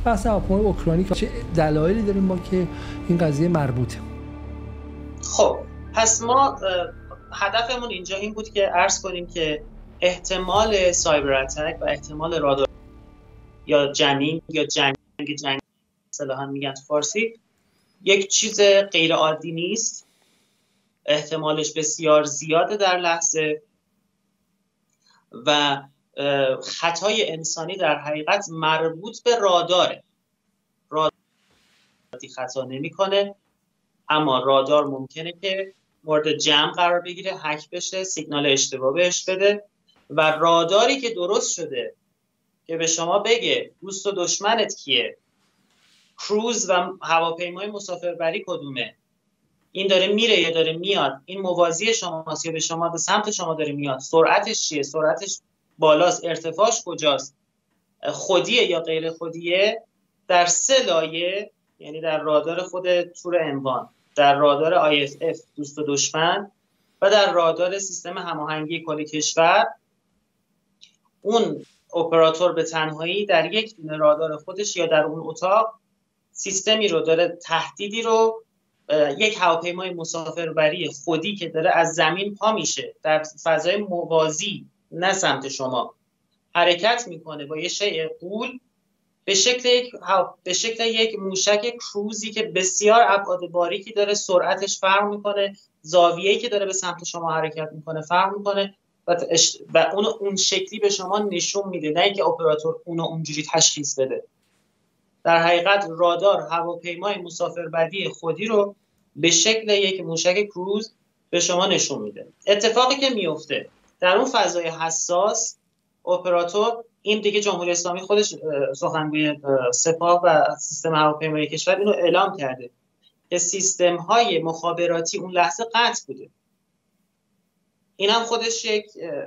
بحث هواپیمای اوکراینی چه دلایلی داریم ما که این قضیه مربوطه؟ خب پس ما هدفمون اینجا این بود که عرض کنیم که احتمال سایبر اتک و احتمال رادار یا جنینگ یا جنگ اصطلاحاً میگن تو فارسی یک چیز غیر عادی نیست، احتمالش بسیار زیاده در لحظه و خطای انسانی در حقیقت مربوط به راداره. رادار خطا نمی‌کنه، اما رادار ممکنه که مورد جمع قرار بگیره، هک بشه، سیگنال اشتباه بهش بده و راداری که درست شده که به شما بگه دوست و دشمنت کیه، کروز و هواپیمای مسافربری کدومه، این داره میره یا داره میاد، این موازی شماست یا به شما به سمت شما داره میاد، سرعتش چیه، سرعتش بالاست، ارتفاعش کجاست، خودیه یا غیر خودیه، در 3 لایه، یعنی در رادار خود تور عنوان، در رادار ISF دوست و دشمن و در رادار سیستم هماهنگی کل کشور، اون اپراتور به تنهایی در یک دونه رادار خودش یا در اون اتاق سیستمی رو داره، تهدیدی رو، یک هواپیمای مسافربری خودی که داره از زمین پا میشه در فضای موازی نه سمت شما حرکت میکنه با یه شیء غول به شکل یک موشک کروزی که بسیار ابعاد باریکی داره، سرعتش فرق میکنه، زاویه‌ای که داره به سمت شما حرکت میکنه فرق میکنه و اون شکلی به شما نشون میده، نه اینکه اپراتور اونو اونجوری تشخیص بده. در حقیقت رادار هواپیمای مسافربری خودی رو به شکل یک موشک کروز به شما نشون میده. اتفاقی که میفته در اون فضای حساس، اپراتور، این دیگه جمهوری اسلامی خودش سخنگوی سپاه و سیستم هواپیمایی کشور اینو اعلام کرده که سیستم های مخابراتی اون لحظه قطع بوده. این هم خودش یک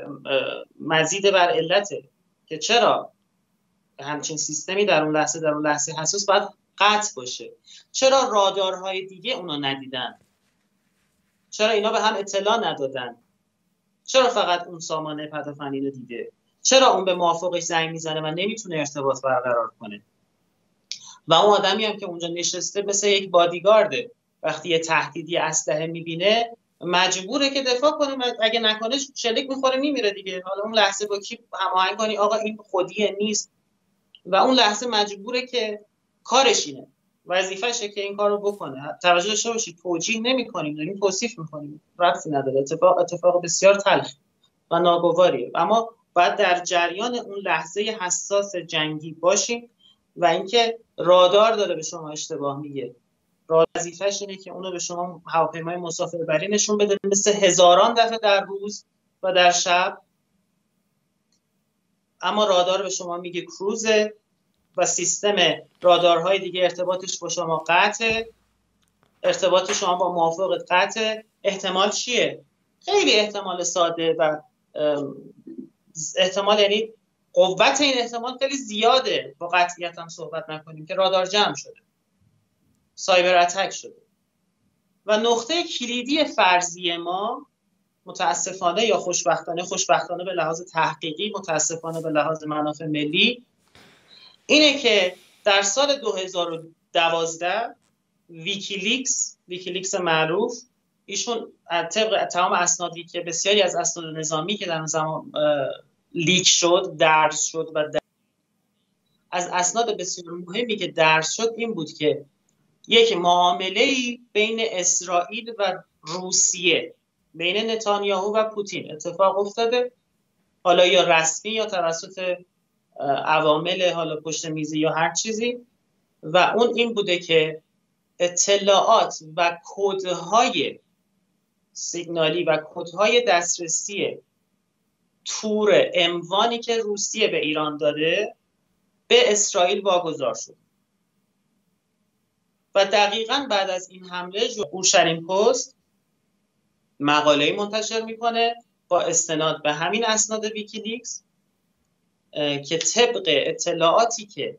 مزید بر علته که چرا همچین سیستمی در اون لحظه حساس باید قطع باشه. چرا رادارهای دیگه اونو ندیدن؟ چرا اینا به هم اطلاع ندادن؟ چرا فقط اون سامانه پدافندی رو دیده؟ چرا اون به موافقش زنگ میزنه و نمیتونه ارتباط برقرار کنه؟ و اون آدمی هم که اونجا نشسته مثل یک بادیگارده، وقتی یه تهدیدی اسلحه میبینه مجبوره که دفاع کنه، اگه نکنه شلیک میخوره میمیره دیگه. حالا اون لحظه با کی هماهنگ کنی آقا این خودیه نیست، و اون لحظه مجبوره که کارش اینه، وظیفشه که این کارو بکنه. توجه داشته باشید توجیه نمی‌کنیم، داریم توصیف می‌کنیم، ربطی نداره. اتفاق بسیار تلخ و ناگواریه، اما باید در جریان اون لحظه حساس جنگی باشیم و اینکه رادار داره به شما اشتباه میگه، وظیفه‌ش اینه که اونو به شما هواپیمای مسافربری نشون بده، مثل هزاران دفعه در روز و در شب، اما رادار به شما میگه کروزه و سیستم رادارهای دیگه ارتباطش با شما قطعه، ارتباط شما با موافقت قطعه. احتمال چیه؟ خیلی احتمال ساده و احتمال، یعنی قوت این احتمال خیلی زیاده، با قطعیت هم صحبت نکنیم، که رادار جمع شده، سایبر اتک شده. و نقطه کلیدی فرضی ما متاسفانه یا خوشبختانه به لحاظ تحقیقی، متاسفانه به لحاظ منافع ملی، اینه که در سال 2012 ویکیلیکس معروف، ایشون طبق تمام اسنادی که بسیاری از اسناد نظامی که در اون زمان لیک شد، درز شد و از اسناد بسیار مهمی که درز شد این بود که یک معامله‌ای بین اسرائیل و روسیه، بین نتانیاهو و پوتین اتفاق افتاده، حالا یا رسمی یا توسط عوامل حالا پشت میزی یا هر چیزی، و اون این بوده که اطلاعات و کدهای سیگنالی و کدهای دسترسی تور اموانی که روسیه به ایران داده به اسرائیل واگذار شد. و دقیقاً بعد از این حمله اورشلیم پست مقاله‌ای منتشر میکنه با استناد به همین اسناد ویکیلیکس که طبق اطلاعاتی که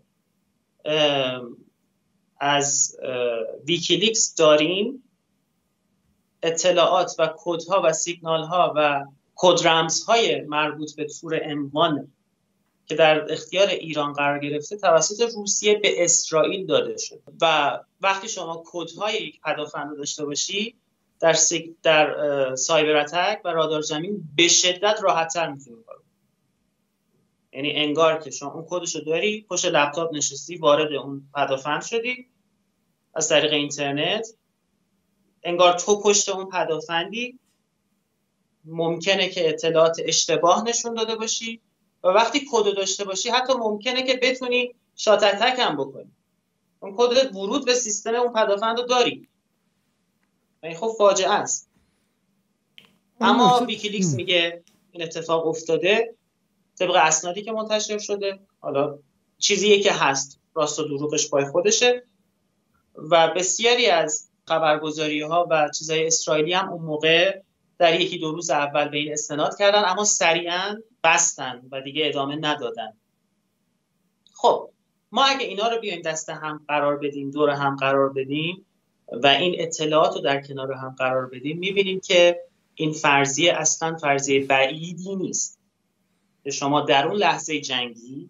از ویکیلیکس داریم، اطلاعات و کدها و سیگنال‌ها و کد رمزهای مربوط به تور اموان که در اختیار ایران قرار گرفته توسط روسیه به اسرائیل داده شد و وقتی شما کدهای یک پدافند رو داشته باشی در سایبر اتک و رادار زمین به شدت راحت‌تر میتونی کار کنی. یعنی انگار که شما اون کدش رو داری، پشت لپتاپ نشستی، وارد اون پدافند شدی از طریق اینترنت، انگار تو پشت اون پدافندی، ممکنه که اطلاعات اشتباه نشون داده باشی و وقتی کد داشته باشی حتی ممکنه که بتونی شات اتک هم بکنی. اون کد ورود به سیستم اون پدافند رو داری. یعنی خب فاجعه است. اما ویکیلیکس میگه این اتفاق افتاده طبق اسنادی که منتشر شده. حالا چیزیه که هست، راست و دروغش پای خودشه و بسیاری از خبرگزاری‌ها و چیزای اسرائیلی هم اون موقع در یکی دو روز اول به این استناد کردن، اما سریعا بستن و دیگه ادامه ندادن. خب ما اگه اینا رو بیایم دست هم قرار بدیم، دور هم قرار بدیم و این اطلاعات رو در کنار هم قرار بدیم، میبینیم که این فرضیه اصلا فرضیه بعیدی نیست که شما در اون لحظه جنگی،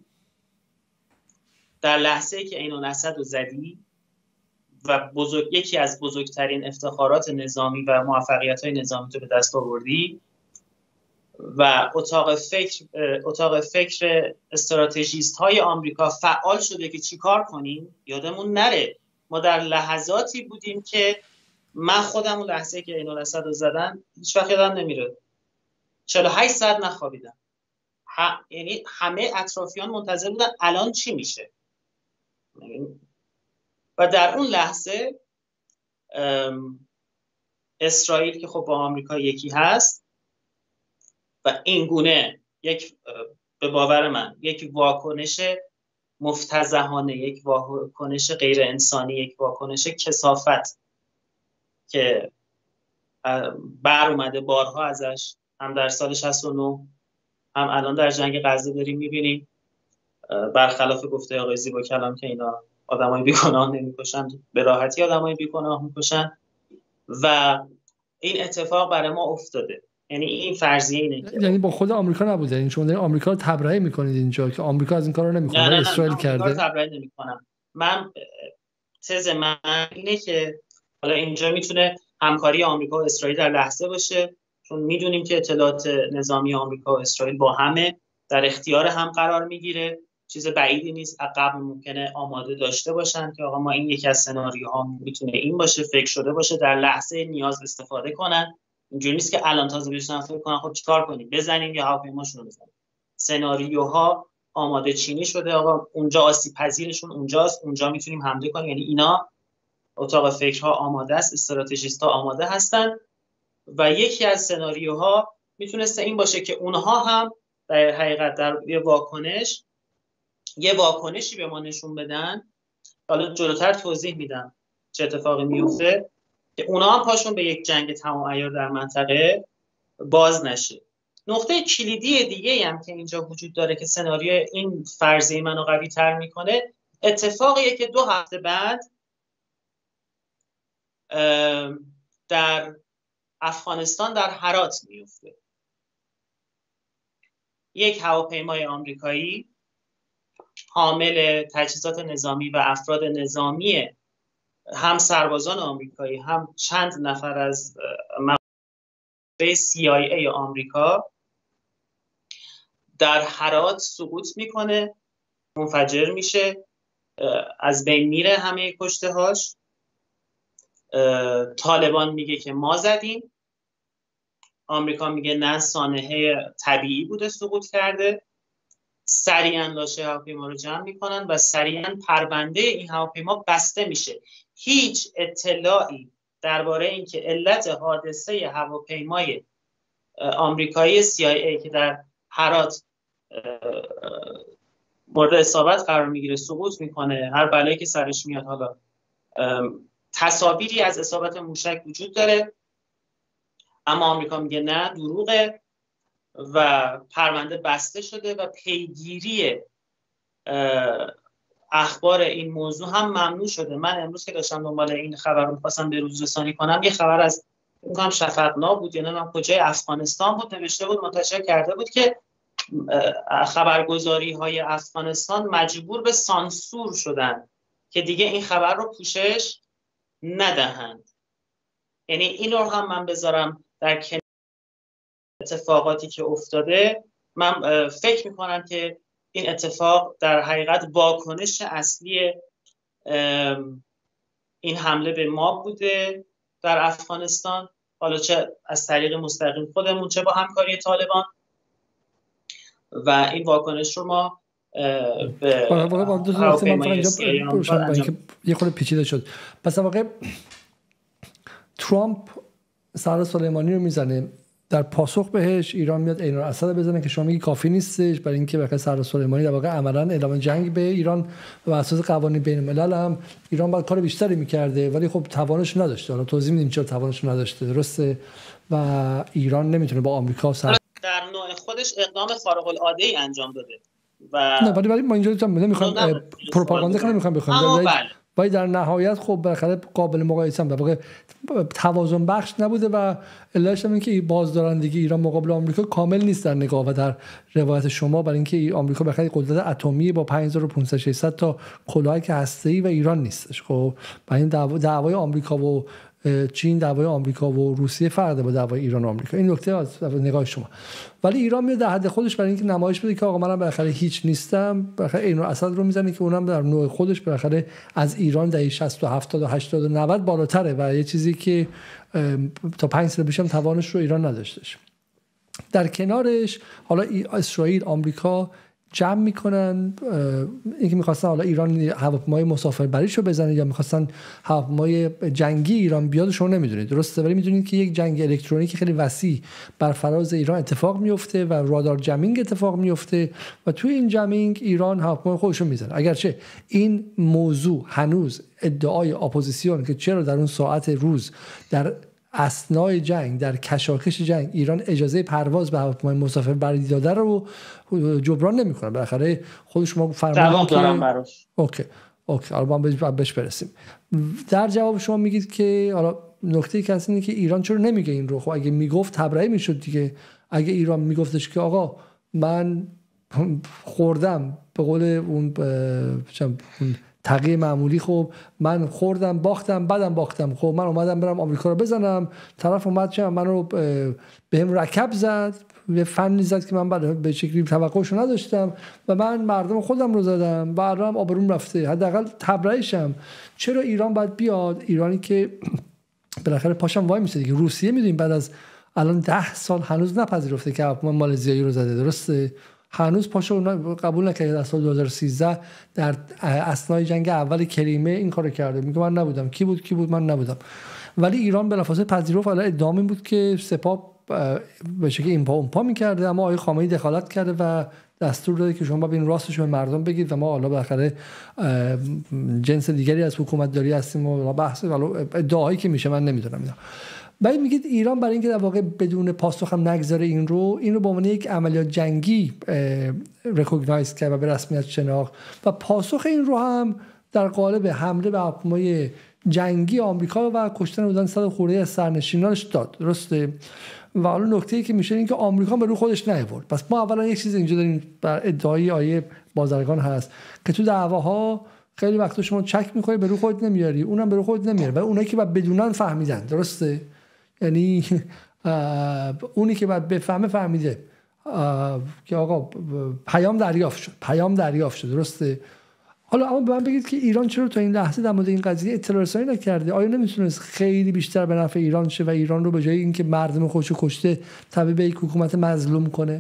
در لحظه‌ای که عین الاسد رو زدی و یکی از بزرگترین افتخارات نظامی و موفقیت‌های نظامی تو به دست آوردی و اتاق فکر استراتژیست‌های آمریکا فعال شده که چی کار کنیم. یادمون نره ما در لحظاتی بودیم که من خودم اون لحظه که عین الاسد رو زدن هیچ وقت یادم نمیره 48 ساعت نخوابیدم. یعنی همه اطرافیان منتظر بودن الان چی میشه. و در اون لحظه اسرائیل که خب با آمریکا یکی هست و این گونه به باور من یک واکنش مفتضحانه، یک واکنش غیر انسانی، یک واکنش کثافت که بر اومده بارها ازش، هم در سال 69 هم الان در جنگ غزه داریم میبینیم، برخلاف گفته آقای زیباکلام که اینا آدمای بیگناه نمیکشن، به راحتی آدمای بیگناه میکشن و این اتفاق برای ما افتاده. یعنی این فرضیه اینه که یعنی با خود آمریکا نبوده، این شما آمریکا رو تبرئه میکنید اینجا که آمریکا از این کارا نمیکنه، نه اسرائیل کرده. آمریکا رو تبرئه نمیکنم. من تز من اینه که حالا اینجا میتونه همکاری آمریکا و اسرائیل در لحظه باشه، چون میدونیم که اطلاعات نظامی آمریکا و اسرائیل با همه در اختیار هم قرار میگیره. چیز بعیدی نیست قبل ممکنه آماده داشته باشن که آقا ما این یکی از سناریوها میتونه این باشه، فکر شده باشه، در لحظه نیاز استفاده کنن. اینجوری نیست که الان تازه بشن فکر کنن خب چیکار کنیم، بزنیم یا هواپیماشون رو بزنیم. سناریوها آماده چینی شده، آقا اونجا آسیب پذیرشون اونجاست، اونجا میتونیم حمله کنیم. یعنی اینا اتاق فکرها آماده است، استراتژیست‌ها آماده هستن و یکی از سناریوها میتونسته این باشه که اونها هم در حقیقت در یه واکنشی به ما نشون بدن. حالا جلوتر توضیح میدم چه اتفاقی میفته که اونا هم پاشون به یک جنگ تمام عیار در منطقه باز نشه. نقطه کلیدی دیگه هم که اینجا وجود داره که سناریو این فرضیه منو قوی تر میکنه، اتفاقیه که 2 هفته بعد در افغانستان در هرات میفته. یک هواپیمای آمریکایی حامل تجهیزات نظامی و افراد نظامی، هم سربازان آمریکایی هم چند نفر از مقامات CIA آمریکا، در هرات سقوط میکنه، منفجر میشه، از بین میره همه کشته هاش. طالبان میگه که ما زدیم، آمریکا میگه نه سانحه طبیعی بوده سقوط کرده. سریعا لاشه هواپیما رو جمع میکنن و سریعا پرونده این هواپیما بسته میشه. هیچ اطلاعی درباره اینکه علت حادثه هواپیمای آمریکایی CIA که در هرات مورد اصابت قرار میگیره، سقوط میکنه، هر بلایی که سرش میاد، حالا تصاویری از اصابت موشک وجود داره، اما آمریکا میگه نه دروغه و پرونده بسته شده و پیگیری اخبار این موضوع هم ممنوع شده. من امروز که داشتم دنبال این خبر رو می‌خواستم به روز رسانی کنم، یه خبر از شفقنا بود یا نمیدونم کجای افغانستان بود، نوشته بود منتشر کرده بود که خبرگزاری های افغانستان مجبور به سانسور شدن که دیگه این خبر رو پوشش ندهند. یعنی این رو هم من بذارم در کنار اتفاقاتی که افتاده. من فکر میکنم که این اتفاق در حقیقت واکنش اصلی این حمله به ما بوده در افغانستان، حالا چه از طریق مستقیم خودمون چه با همکاری طالبان، و این واکنش رو ما به هواپیمای سیاهی انجام یه خورده پیچیده شد. پس واقعا ترامپ سر سلیمانی رو میزنه، در پاسخ بهش ایران میاد عین الاسد بزنه که شما میگی کافی نیستش برای اینکه بخاطر سر سلیمانی در واقع عملاً اعلام جنگ به ایران و اساس قوانین بین الملل هم ایران باید کار بیشتری میکرده، ولی خب توانش نداشته. حالا توضیح میدیم چرا توانش نداشته، درسته؟ و ایران نمیتونه با آمریکا در نوع خودش اقدام خارق العاده ای انجام داده و نه، ولی ما اینجا نمیخوام پروپاگاندا بخوام ولی در نهایت خب بالاخره قابل مقایسه هم در واقع توازن بخش نبوده و علتش اینه که بازدارندگی ایران مقابل آمریکا کامل نیست در نگاه و در روایت شما، برای اینکه آمریکا بالاخره قدرت اتمی با 5500 600 تا کلاهک هسته‌ای و ایران نیستش. خب برای این دعوای آمریکا و چین، دعوای آمریکا و روسیه فرق با دعوای ایران و آمریکا. این نکته از نگاه شما. ولی ایران میاد در حد خودش برای اینکه نمایش بده که آقا منم بالاخره هیچ نیستم، بالاخره عین الاسد رو میزنه که اونم در نوع خودش بالاخره از ایران در 60 و 70 و 80 و 90 بالاتره و یه چیزی که تا 5 سال پیش هم توانش رو ایران نداشتش. در کنارش حالا اسرائیل، آمریکا جمع میکنن اینکه میخواستن حالا ایران هواپیمای مسافربریشو بزنه یا میخواستن هواپیمای جنگی ایران بیاد، شما نمیدونید، درسته؟ ولی میدونید که یک جنگ الکترونیکی خیلی وسیع بر فراز ایران اتفاق میفته و رادار جمینگ اتفاق میفته و توی این جمینگ ایران هواپیمای خودشو میزنه. اگرچه این موضوع هنوز ادعای اپوزیسیون که چرا در اون ساعت روز در اثنای جنگ، در کشاکش جنگ ایران اجازه پرواز به هواپیمای مسافربری داده رو جبران نمیکنه. بالاخره خودش ما جواب دارم براش. اوکی حالا ما بهش برسیم. در جواب شما میگید که حالا نکته که هست اینه که ایران چرا نمیگه این رو؟ خب اگه میگفت تبرئه میشد دیگه. اگه ایران میگفتش که آقا من خوردم، به قول اون تقیه معمولی، خب من خوردم باختم بعدم باختم، خب من اومدم برم آمریکا رو بزنم، طرف اومد منو بهم رکب زد، به فنی زد که من به شکلی توقعشو نداشتم و من مردم خودم رو زدم و الان آبروم رفته، حداقل تبرئه‌شم. چرا ایران باید بیاد؟ ایرانی که بالاخره پاشم وای میشه دیگه. روسیه میدونیم بعد از الان 10 سال هنوز نپذیرفته که مالزیایی رو زده، درسته؟ هنوز پاشو قبول نکرده. در سال 2013 در اثنای جنگ اول کریمه این کارو کرده، میگه من نبودم. کی بود؟ من نبودم. ولی ایران بلافاصله پذیرفت. حالا ادعا این بود که سپاه به شکلی این پا اون پا می‌کرده، اما آقای خامنه‌ای دخالت کرده و دستور داده که شما ببین راستش به مردم بگید و ما حالا بالاخره جنس دیگری از حکومت داری هستیم و بحث ادعایی که میشه من نمیدونم اینا. بعد میگید ایران برای اینکه در واقع بدون پاسخ هم نگذاره این رو به عنوان یک عملیات جنگی ریکگنایز کرد و به رسمیت شناخت و پاسخ این رو هم در قالب حمله به هواپیمای جنگی آمریکا و کشتن بودن 100 خورده از سرنشینانش داد، درسته؟ و حالا نکته‌ای که میشه این که آمریکا به روی خودش نیاورد. پس ما اولا یک چیز اینجا داریم بر ادعای آیه بازرگان هست که تو دعواها خیلی وقتا شما چک می‌کنی به روی خودت نمیاری، اونم به روی خودت نمیاره و اونایی که بعد بدونن فهمیدن، درسته؟ یعنی اونی که بعد بفهمه فهمیده که آقا پیام دریافت شد، درسته؟ حالا اما به من بگید که ایران چرا تا این لحظه در مورد این قضیه اطلاع رسانی نکرده؟ آیا نمیتونست خیلی بیشتر به نفع ایران شه و ایران رو به جای اینکه مردم خودشو کشته تبدیل به یک حکومت مظلوم کنه؟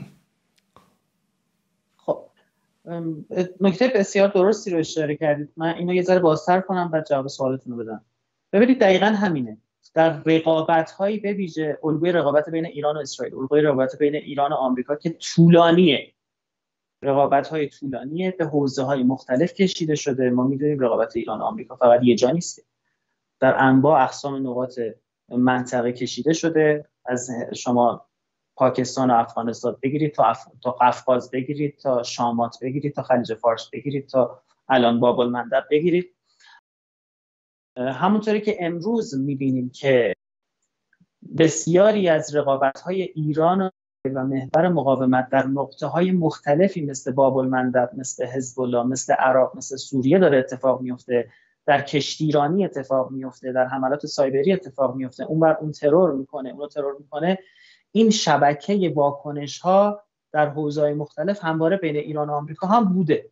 خب نکته بسیار درستی رو اشاره کردید. من اینو یه ذره بازتر کنم بعد جواب سوالتون رو بدم. ببینید دقیقاً همینه. در رقابت‌هایی به ویژه الگوی رقابت بین ایران و اسرائیل، الگوی رقابت بین ایران و آمریکا که طولانیه، رقابت‌های طولانیه به حوزه‌های مختلف کشیده شده. ما می‌دونیم رقابت ایران و آمریکا فقط یه جا نیست، در انواع اقسام نقاط منطقه کشیده شده. از شما پاکستان و افغانستان بگیرید تا قفقاز بگیرید، تا شامات بگیرید، تا خلیج فارس بگیرید، تا الان باب المندب بگیرید. همونطوری که امروز می‌بینیم که بسیاری از رقابت‌های ایران و و محور مقاومت در نقطه‌های مختلفی مثل باب المندب، مثل حزب الله، مثل عراق، مثل سوریه داره اتفاق میفته، در کشتیرانی اتفاق میفته، در حملات سایبری اتفاق میفته، اون ترور میکنه، این شبکه واکنش‌ها در حوزه‌های مختلف همواره بین ایران و آمریکا هم بوده.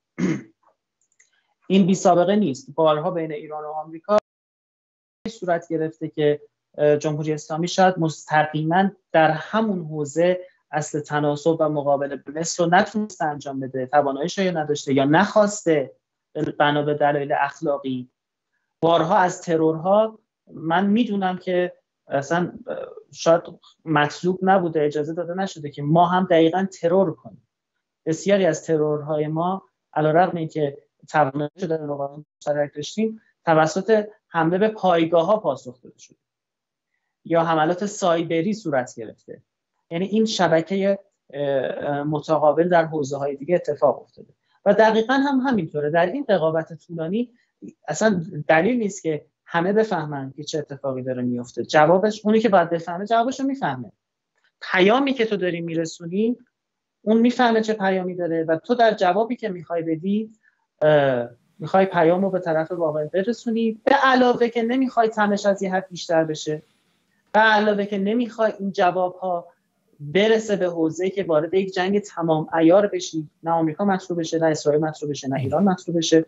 این بی سابقه نیست. بارها بین ایران و آمریکا صورت گرفته که جمهوری اسلامی شاید مستقیما در همون حوزه اصل تناسب و مقابله به مصر رو نتونسته انجام بده، تواناییش رو نداشته یا نخواسته بنا به دلایل اخلاقی. بارها از ترورها من میدونم که اصلا شاید مطلوب نبوده، اجازه داده نشده که ما هم دقیقاً ترور کنیم. بسیاری از ترورهای ما علیرغم اینکه توانایی شده رو مشترک داشتیم، توسط حمله به پایگاه‌ها پاسخ داده شده یا حملات سایبری صورت گرفته. یعنی این شبکه متقابل در حوزه‌های دیگه اتفاق افتاده و دقیقاً هم همینطوره. در این رقابت طولانی اصلا دلیل نیست که همه بفهمن که چه اتفاقی داره میفته. جوابش اونی که باید بفهمه جوابش رو میفهمه. پیامی که تو داری میرسونی اون میفهمه چه پیامی داره و تو در جوابی که میخوای بدی میخوای پیامو به طرف واقع برسونی، به علاوه که نمیخوای تمش از یه حد بیشتر بشه، به علاوه که نمیخوای این جوابها برسه به حوزه‌ای که وارد یک جنگ تمام عیار بشی، نه آمریکا مطلوب بشه، نه اسرائیل مطلوب بشه، نه ایران مطلوب بشه.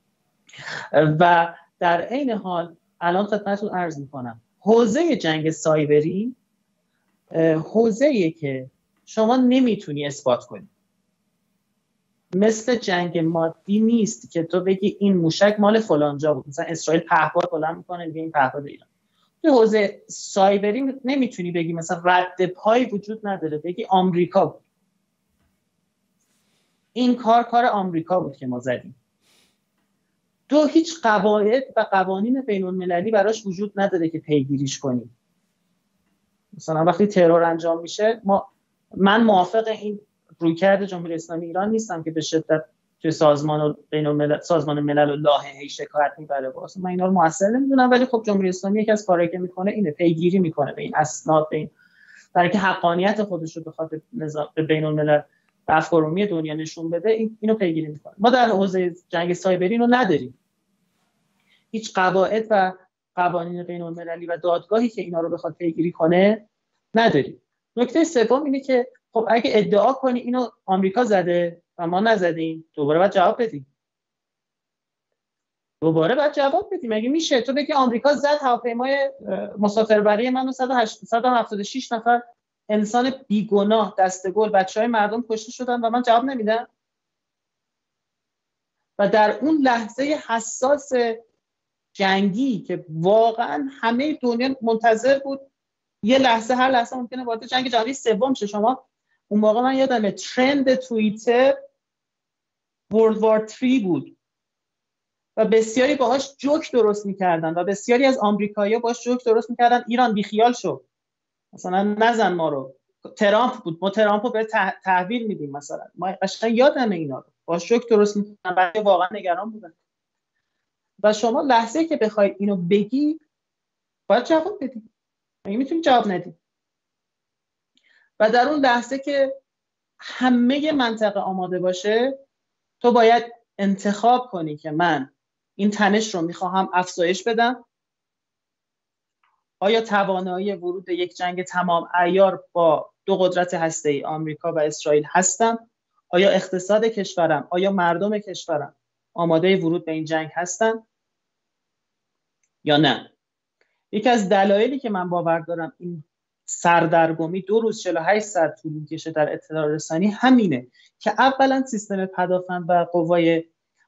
و در عین حال الان خدمتتون عرض میکنم حوزه جنگ سایبری حوزه‌ایه که شما نمیتونی اثبات کنی. مثل جنگ مادی نیست که تو بگی این موشک مال فلانجا بود، مثلا اسرائیل پهپاد بلند میکنه میگه این پهپاد ایران. تو حوزه سایبری نمیتونی بگی مثلا رد پای وجود نداره بگی آمریکا بود، این کار آمریکا بود که ما زدیم. تو هیچ قواعد و قوانین بین المللی براش وجود نداره که پیگیریش کنی. مثلا وقتی ترور انجام میشه من موافق این رویکرد جمهوری اسلامی ایران نیستم که به شدت توی سازمان ملل و لاهه شکایت میبره. واسه من اینا رو موثر نمیدونم، ولی خب جمهوری اسلامی یکی از کارهایی که میکنه اینه پیگیری میکنه به این اسناد، به این برای اینکه حقانیت خودش رو بخواد به بین الملل افکار عمومی دنیا نشون بده، اینو پیگیری میکنه. ما در حوزه جنگ سایبری اینو نداریم. هیچ قواعد و قوانین بین المللی و دادگاهی که اینا رو بخواد پیگیری کنه نداریم. نکته سوم اینه که خب اگه ادعا کنی اینو آمریکا زده و ما نزدیم، دوباره باید جواب بدیم. مگه میشه تو بگی آمریکا زد هواپیمای مسافربری منو 176 نفر انسان بیگناه دسته‌گل بچهای مردم کشته شدن و من جواب نمیدم؟ و در اون لحظه حساس جنگی که واقعا همه دنیا منتظر بود یه لحظه، هر لحظه ممکنه وارد جنگ جهانی سوم شه. شما اون موقع من یادمه ترند توییتر ورلد وار 3 بود و بسیاری باهاش جوک درست میکردن و بسیاری از آمریکایی‌ها باهاش جوک درست میکردن ایران بیخیال شو، مثلا نزن ما رو. ترامپ بود، ما ترامپو به تحویل میدیم مثلا. ما قشنگ یادمه اینا رو باهاش جوک درست میکردن، بعد واقعا نگران بودن. و شما لحظه‌ای که بخوای اینو بگی باید جواب بدی، مگه میتونی جواب ندی؟ و در اون لحظه که همه منطقه آماده باشه تو باید انتخاب کنی که من این تنش رو میخواهم افزایش بدم، آیا توانایی ورود به یک جنگ تمام عیار با دو قدرت هسته‌ای آمریکا و اسرائیل هستم، آیا اقتصاد کشورم، آیا مردم کشورم آماده ورود به این جنگ هستن یا نه. یکی از دلایلی که من باور دارم این سردرگمی 2 روز 48 ساعت طول می‌کشه در اطلاع رسانی همینه که اولا سیستم پدافند و قوای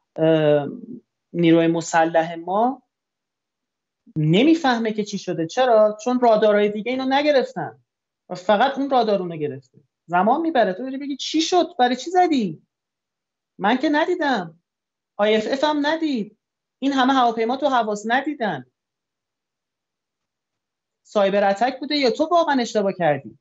نیروی مسلح ما نمیفهمه که چی شده. چرا؟ چون رادارهای دیگه اینو نگرفتن و فقط اون رادارونو گرفته. زمان میبره. تو بگی چی شد؟ برای چی زدی؟ من که ندیدم. IFF هم ندید. این همه هواپیما تو حواس ندیدن. سایبر اتک بوده یا تو واقعا اشتباه کردی؟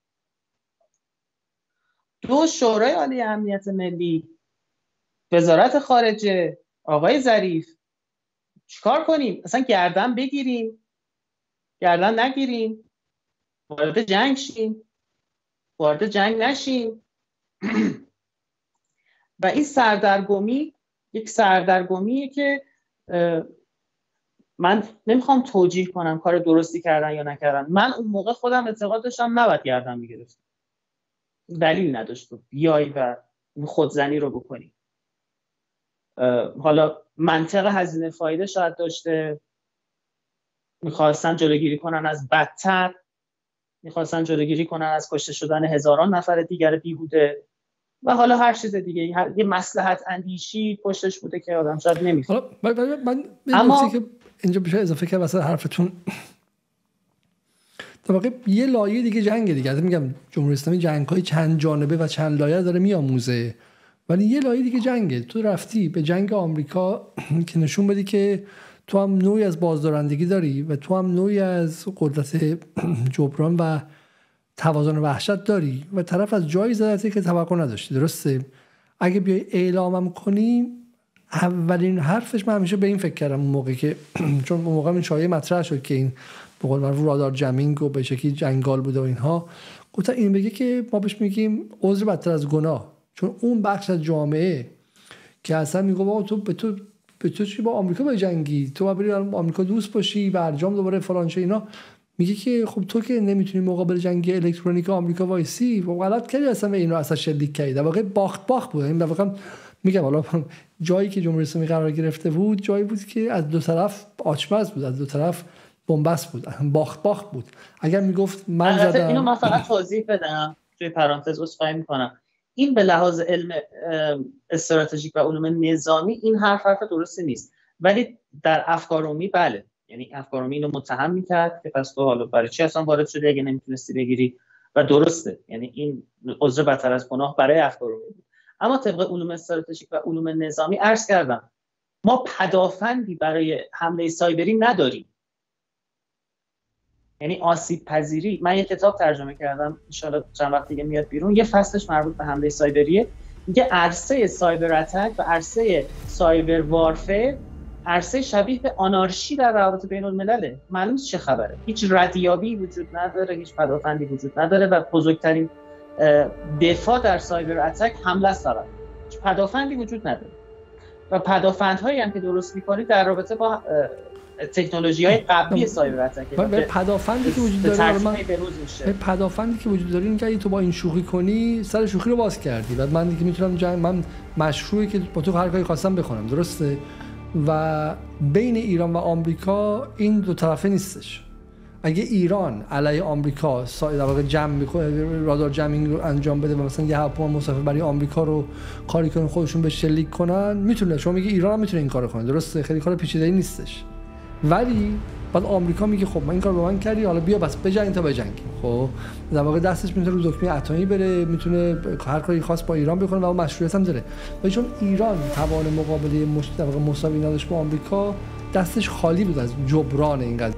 2 شورای عالی امنیت ملی، وزارت خارجه، آقای ظریف، چیکار کنیم؟ اصلا گردن بگیریم، گردن نگیریم، وارد جنگ شیم؟ وارد جنگ نشیم. و این سردرگمی یک سردرگمیه که من نمیخوام توجیه کنم کار درستی کردن یا نکردن. من اون موقع خودم اعتقاد داشتم نباید گردن میگرفت، دلیل نداشت بیای و خودزنی رو بکنی. حالا منطق هزینه فایده شاید داشته، میخواستن جلوگیری کنن از بدتر، میخواستن جلوگیری کنن از کشته شدن هزاران نفر دیگر بیهوده و حالا هر چیز دیگه، یه مصلحت اندیشی پشتش بوده که آدم شاید نمیفهمه. من اما که اینجا بشه اضافه کرد واسه حرفتون، در واقع یه لایه دیگه جنگ دیگه، میگم جمهوری اسلامی جنگ‌های چند جانبه و چند لایه داره میآموزه، ولی یه لایه دیگه جنگه. تو رفتی به جنگ آمریکا که نشون بدی که تو هم نوعی از بازدارندگی داری و تو هم نوعی از قدرت جبران و توازن وحشت داری و طرف از جایی زدتی که توقع نداشتی. درسته؟ اگه بیای اعلامم کنی، اولین حرفش من همیشه به این فکر کردم اون موقع که چون اون موقع این شایعه مطرح شد که این به قول معروف رادار جمینگ و به شکلی جنگال بوده و اینها، گفتن این بگه که ما بهش میگیم عذر بدتر از گناه، چون اون بخش از جامعه که اصلا میگه بابا تو به تو چی با آمریکا بجنگی، تو بری با آمریکا دوست باشی، برجام دوباره فلان چه اینا، میگه که خب تو که نمیتونی مقابل جنگ الکترونیک آمریکا وایسی و غلط کردی اصلا اینو اصلا شلیک کردی. در واقع باخت بود. این در واقع میگم حالا جایی که جمهوری اسلامی قرار گرفته بود جایی بود که از دو طرف آچمز بود، از دو طرف بنبست بود، باخت بود. اگر میگفت من زدم، اینو من فقط توضیح بدم توی پرانتز عذرخواهی میکنم، این به لحاظ علم استراتژیک و علوم نظامی این حرف درستی نیست، ولی در افکار عمومی بله. یعنی افکار عمومی اینو متهم میکرد که پس تو حالا برای چی اصلا وارد شدی اگه نمیتونستی بگیری، و درسته. یعنی این عذر بدتر از گناه برای افکار عمومی بود. اما طبق علوم استراتژیک و علوم نظامی عرض کردم ما پدافندی برای حمله سایبری نداریم. یعنی آسیب پذیری، من یه کتاب ترجمه کردم ان شاءالله چند وقت دیگه میاد بیرون، یه فصلش مربوط به حمله سایبریه، میگه عرصه سایبر اتک و عرصه سایبر وارفر عرصه شبیه به آنارشی در روابط بین الملله. معلوم نیست چه خبره، هیچ ردیابی وجود نداره، هیچ پدافندی وجود نداره و بزرگترین دفاع در سایبر اتک حمله است. هیچ پدافندی وجود نداره و پدافندهایی هم که درست می‌کنی در رابطه با تکنولوژی‌های قبلی سایبر اتک، پدافندی که وجود داره، من پدافندی که وجود داره این که تو با این شوخی کنی سر شوخی رو باز کردی و من دیگه میتونم من مشروعی که با تو هر کاری خواستم بکنم. درسته؟ و بین ایران و آمریکا این دو طرفه نیستش. اگه ایران علیه آمریکا در واقع جمع میکنه، رادار جمینگ رو انجام بده و مثلا یه هواپیما مسافر برای آمریکا رو کاری کنه خودشون به شلیک کنن، میتونه. شما میگی ایران هم میتونه این کارو کنه، درسته؟ خیلی کار پیچیده‌ای نیستش. ولی بعد آمریکا میگه خب من این کارو به من کردی، حالا بیا بس بجنگ تا بجنگیم. خب در واقع دستش میتونه رو دکمه اتمی بره، میتونه هر کاری خاص با ایران بکنه و اون مشروعیت هم داره. ولی چون ایران توان مقابله مساوی نداشت با آمریکا، دستش خالی بود از جبران این قضیه.